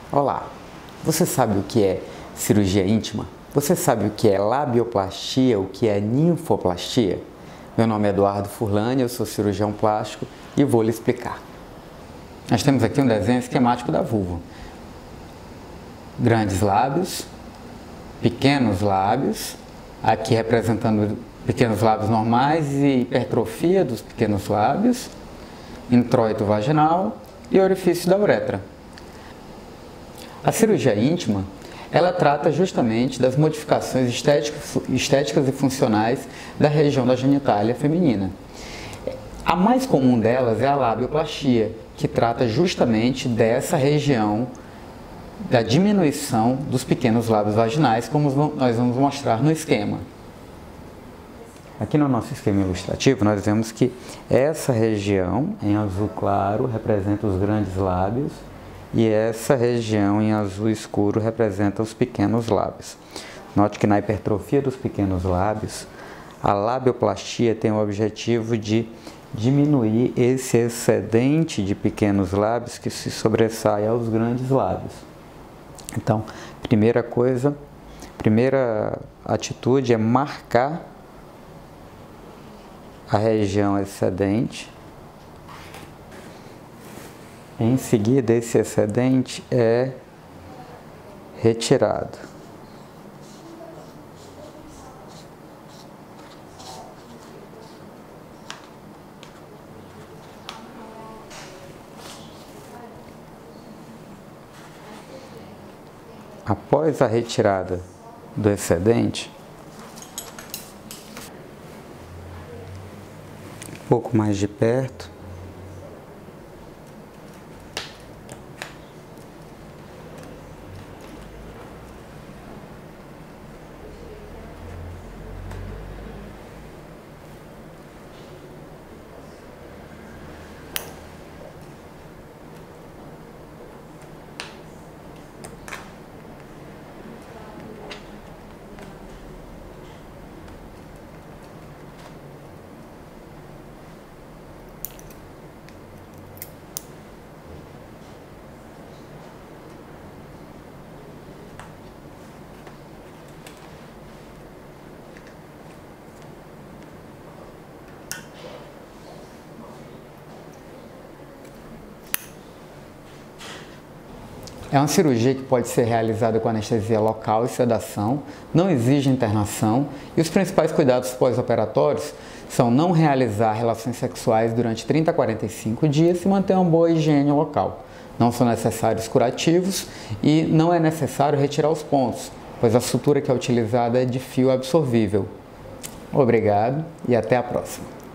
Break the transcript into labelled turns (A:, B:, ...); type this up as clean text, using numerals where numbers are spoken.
A: Olá, você sabe o que é cirurgia íntima? Você sabe o que é labioplastia, o que é ninfoplastia? Meu nome é Eduardo Furlani, eu sou cirurgião plástico e vou lhe explicar. Nós temos aqui um desenho esquemático da vulva. Grandes lábios, pequenos lábios, aqui representando pequenos lábios normais e hipertrofia dos pequenos lábios, introito vaginal e orifício da uretra. A cirurgia íntima, ela trata justamente das modificações estéticas e funcionais da região da genitália feminina. A mais comum delas é a labioplastia, que trata justamente dessa região da diminuição dos pequenos lábios vaginais, como nós vamos mostrar no esquema. Aqui no nosso esquema ilustrativo, nós vemos que essa região em azul claro representa os grandes lábios e essa região em azul escuro representa os pequenos lábios. Note que na hipertrofia dos pequenos lábios, a labioplastia tem o objetivo de diminuir esse excedente de pequenos lábios que se sobressai aos grandes lábios. Então, primeira atitude é marcar a região excedente. Em seguida, esse excedente é retirado. Após a retirada do excedente, um pouco mais de perto, é uma cirurgia que pode ser realizada com anestesia local e sedação, não exige internação e os principais cuidados pós-operatórios são não realizar relações sexuais durante 30 a 45 dias e manter uma boa higiene local. Não são necessários curativos e não é necessário retirar os pontos, pois a sutura que é utilizada é de fio absorvível. Obrigado e até a próxima.